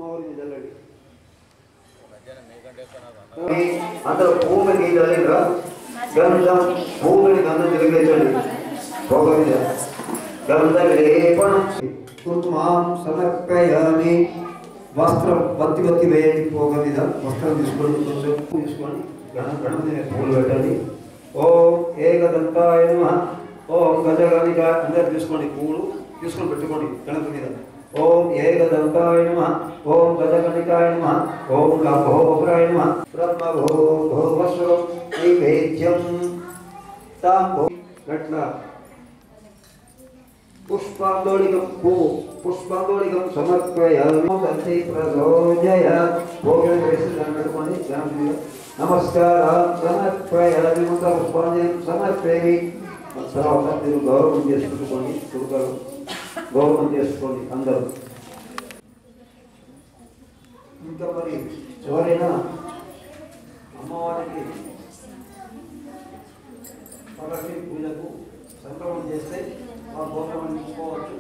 అమ్మవారిని చల్లండి. అందరూ భూమికి చల్లిండ్రా గంధం భూమిని గంధం తిరిగేసండి. పొగ మీద గంధం లేపనం కుర్మాం సమర్పయామి. వస్త్రం వత్తి వత్తి వేయండి. పొగ మీద వస్త్రం తీసుకోండి. కొంచెం తీసుకోండి. గణపతి పూలు పెట్టండి. ఓం ఏకదంతాయ నమః. ఓం గజగణిక అందరు తీసుకోండి. పూలు తీసుకొని పెట్టుకోండి గణపతి మీద. ఓం ఏకదంతాయ నమః. ఓం గజగణికాయ నమః. ఓం లంబోదరాయ నమః. బ్రహ్మభో భోవస్వం నైవేద్యం తాంబో గట్ల పుష్పాందోళికం పుష్పాందోళికం సమర్పయామి. తంతి ప్రసోజయ భోగం వేసి దాన్ని పెట్టుకోండి గణపతి మీద. నమస్కారం సమర్పయామి. మంత్ర పుష్పాంజలి సమర్పేమి. తర్వాత మీరు గౌరవం చేసుకుంటుకోండి. చురుకలు గౌరవం చేసుకోండి అందరూ. ఇంకా మరి ఎవరైనా అమ్మవారికి పగటి పూజకు సంక్రమణ చేస్తే ఆ గౌరవం తీసుకోవచ్చు.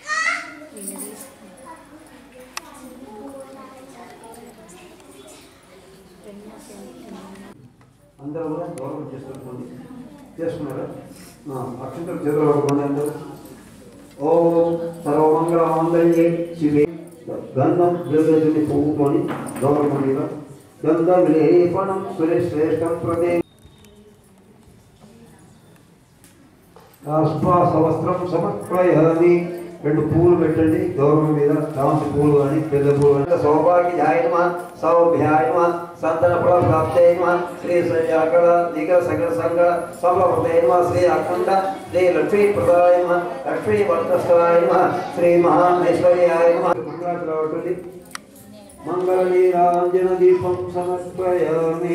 అందరూ కూడా గౌరవం చేసుకోండి. చేసుకున్నారా? అక్షంతలు చేతులు పట్టుకోండి అందరూ. ఓం సర్వమంగళమాంగళ్యే శివే. గంధం దేవదేవుని పువ్వుకొని గౌరవం గంధం లేపనం సురేశ్రేష్టం ప్రదే. వస్త్రం సమర్పయామి. 2 పూలు పెట్టండి గౌరవం మీద. చామంతి పూలు కానీ పెద్ద పూలు కానీ. సౌభాగ్యాయ నమః. సౌభ్యాయ నమః. సంతాన ఫల ప్రాప్తే నమః. శ్రీ సకల నిగ సకల సంగళ సఫలప్రదే నమః. శ్రీ అఖండ శ్రీ లక్ష్మీ ప్రదాయ నమః. లక్ష్మీ వర్ధస్థాయ నమః. శ్రీ మహాఐశ్వర్యాయ నమః. మంగళాచరవటుంది. మంగళ నీరాంజన దీపం సమర్పయామి.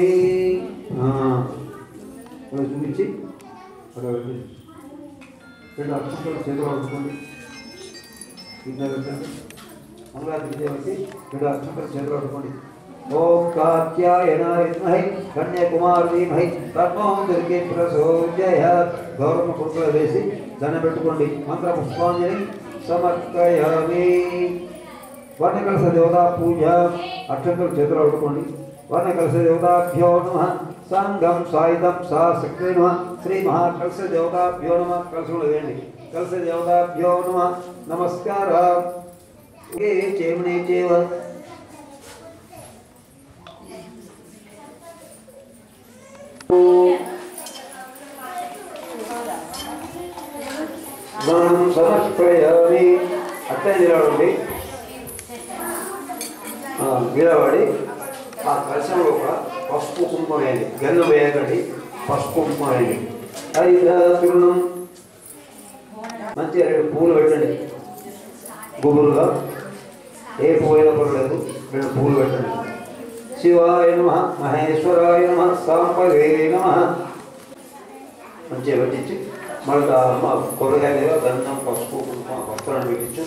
చూపించి అక్కడ పెట్టండి. 2 అక్షంతలు చేతులు పట్టుకోండి. మంగళాచరణ బట్టి 2 అక్షంతలు చేతులు పట్టుకోండి. ఓం కాత్యాయనాయ విద్మహే కన్యాకుమారి ధీమహి తన్నో దుర్గే ప్రచోదయాత్. గౌరవ కుంకుమ వేసి దండం పెట్టుకోండి. మంత్ర పుష్పాంజలి సమర్పయామి. వర్ణకలశ దేవతా పూజ. అక్షంతలు చేతులు పట్టుకోండి. వర్ణకలశ దేవతాభ్యో నమః. సంఘం సాయుధం సా శక్తి నమః. శ్రీ మహాకలశ దేవతాభ్యో నమః. కలశములు వేయండి. కలశ దేవతాభ్యో నమః. నమస్కారం. ఏ చేమనే చేవ సమర్పయామి. అట్లా నిలబడండి. నిలబడి ఆ కలశంలో కూడా పసుపు కుంకుమ వేయండి. గంధం వేయకండి, పసుపు కుంకుమ వేయండి. హరిదాసునం మంచిగా 2 పూలు పెట్టండి. గుబురుగా ఏ పువ్వు అయినా పర్వాలేదు. 2 పూలు పెట్టండి. శివాయ నమః. మహేశ్వరాయ నమః. సాంబవే నమః. మంచిగా పెట్టించి మళ్ళీ కొబ్బరికాయ గంధం పసుపు కుంకుమ వస్త్రాన్ని పెట్టించు.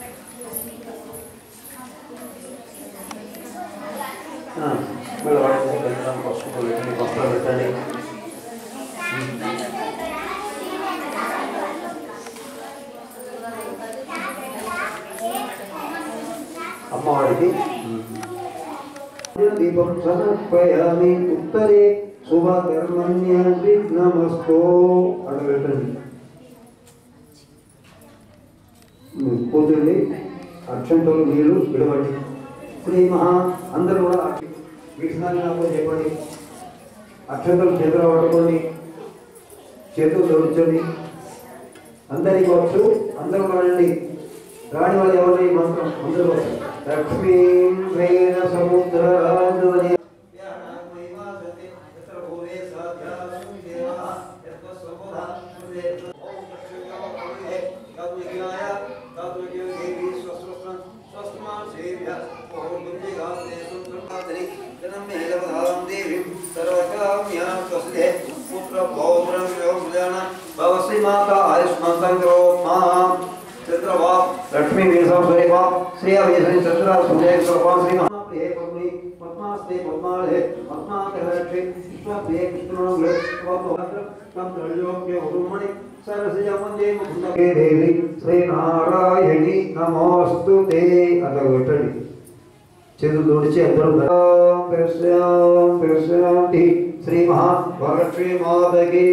మళ్ళీ వాటి గంధం పసుపు పెట్టండి. వస్త్రం పెట్టండి. అమ్మవారికి దీపం సమర్పయామి. ఉత్తరే శుభకర్మణ్య విఘ్నమస్తు అక్కడ పెట్టండి. కూర్చోండి. అక్షంతలు నీళ్ళు విడవండి. శ్రీ మహా అందరూ కూడా విఘ్నాన్ని నాకు చెప్పండి. అక్షంతలు చేతులు పట్టుకోండి. చేతులు తొలచండి. అందరికీ వచ్చు. అందరూ రాయండి. రాని వాళ్ళు ఎవరి మంత్రం అందరూ లక్ష్మీం వేద సముద్రాధుని माता आयुष्मान लक्ष्मी वीरसंस्वरूपा श्री अभिषेक चतुरा सुदेव सर्वां श्री महाप्रिय पद्मी पद्मास्ते पद्मालये पद्माकरक्षे विश्वप्रिय कृष्णोग्रे वपुहत्र तंत्रयोग्य उरुमणि सरसजमंजे मुकुंदे देवी श्री नारायणी नमोस्तुते अदगटडी చేతులు జోడించి అందరూ శ్రీ మహావరలక్ష్మీ మాతకి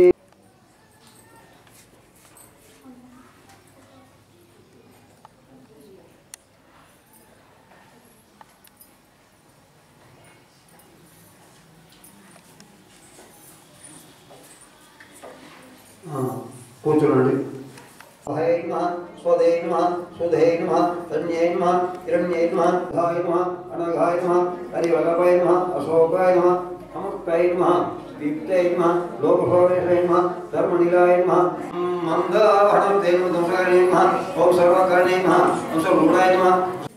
కూర్చోండి. అహై నమః స్వదే నమః సుధే నమః తన్యై నమః హిరణ్యై నమః ధాయ నమః అనఘాయ నమః హరివల్లభాయ నమః అశోకాయ నమః అమృతాయ నమః దీప్తాయ నమః లోకశోభాయ నమః ధర్మనిలాయ నమః మందావహనం దేవ దంసాయ నమః ఓం సర్వకారణే నమః ఓం సర్వగుణాయ నమః.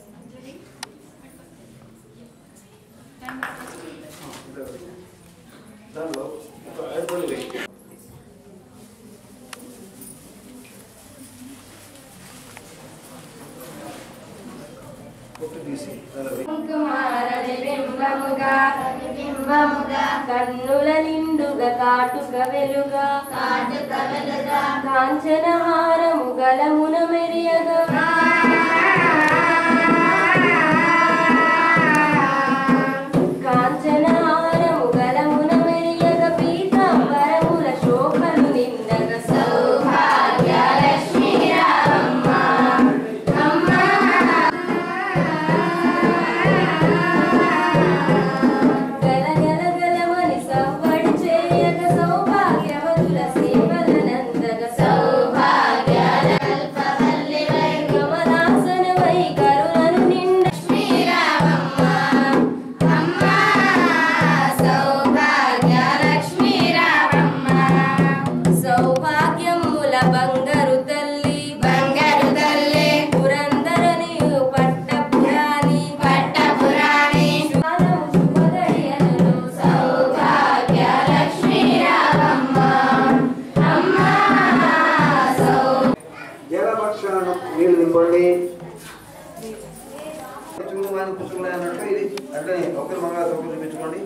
కన్నుల నిండుగా కాటుక వెలుగా కాంచనహారము గలమున మెరియగా కాంచనహారము గలమున మెరియగా పీతాంబరముల శోభలు నిండగా సౌభాగ్య లక్ష్మీ రామమ్మ అమ్మ నీళ్ళు నింపండి. చూడమని పుస్తకం అన్నట్టు ఇది అట్లనే ఒకరి మంగళసూత్రం చూపించుకోండి.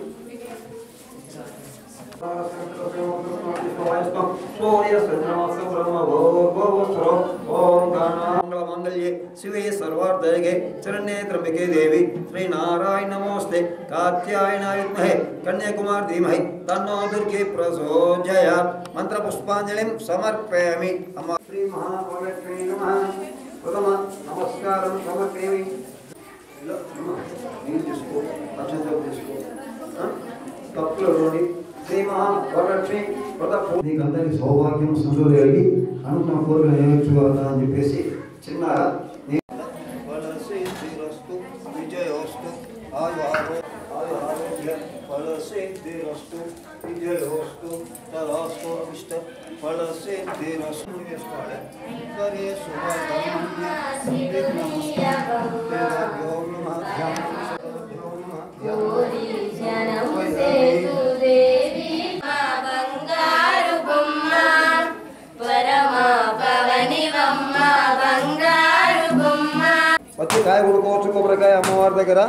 మంగళే శివే సర్వార్థగే చరణ్యే త్రయంబకే దేవి శ్రీనారాయణ నమోస్తే కాత్యాయనాయ విద్మహే కన్యాకుమారి ధీమహి తన్నో దుర్గే ప్రచోదయాత్. మంత్రపుష్పాంజలిం సమర్పయామి. అమ్మ శ్రీ మహావరలక్ష్మీ నమః. ప్రథమ నమస్కారం సమర్పయామి. నీళ్ళు తీసుకో, అక్షంతలు తీసుకో, కప్పులో రోడి. శ్రీ మహావరలక్ష్మి నీకందరికీ సౌభాగ్యం సంతోషం కలిగి అనుకున్న కోరికలు నెరవేర్చుకోవాలని అని చెప్పేసి చిన్న విజయోస్తు ఆరోగ్య ఫలసిద్ధిరస్తు విజయోస్తు తదాస్తోమిష్ట ఫలసిద్ధిరస్తు చేసుకోవాలి. సరే వచ్చి కాయ ఉడుకోవచ్చు కొబ్బరికాయ అమ్మవారి దగ్గర.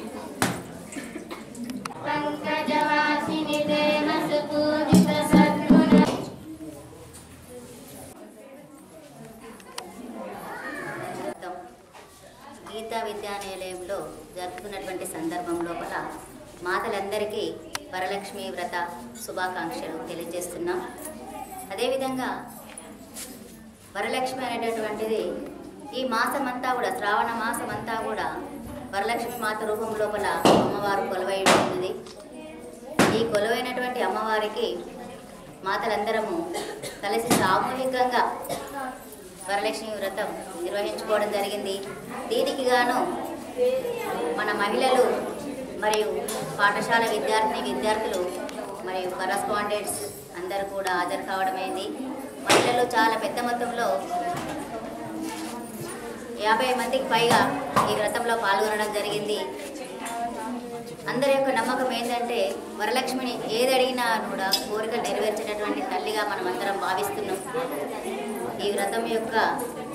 గీతా విద్యానిలయంలో జరుపుకున్నటువంటి సందర్భం లోపల మాతలందరికీ వరలక్ష్మి వ్రత శుభాకాంక్షలు తెలియజేస్తున్నాం. అదేవిధంగా వరలక్ష్మి అనేటటువంటిది ఈ మాసమంతా కూడా శ్రావణ మాసమంతా కూడా వరలక్ష్మి మాత రూపం లోపల అమ్మవారు కొలువై ఉంటుంది. ఈ కొలువైనటువంటి అమ్మవారికి మాతలందరము కలిసి సామూహికంగా వరలక్ష్మి వ్రతం నిర్వహించుకోవడం జరిగింది. దీనికి గాను మన మహిళలు మరియు పాఠశాల విద్యార్థులు మరియు కరస్పాండెంట్స్ అందరూ కూడా హాజరు కావడమైంది. మహిళలు చాలా పెద్ద మొత్తంలో 50 మందికి పైగా ఈ వ్రతంలో పాల్గొనడం జరిగింది. అందరి యొక్క నమ్మకం ఏంటంటే వరలక్ష్మిని ఏది అడిగినా కూడా కోరిక నెరవేర్చేటటువంటి తల్లిగా మనం అందరం భావిస్తున్నాం. ఈ వ్రతం యొక్క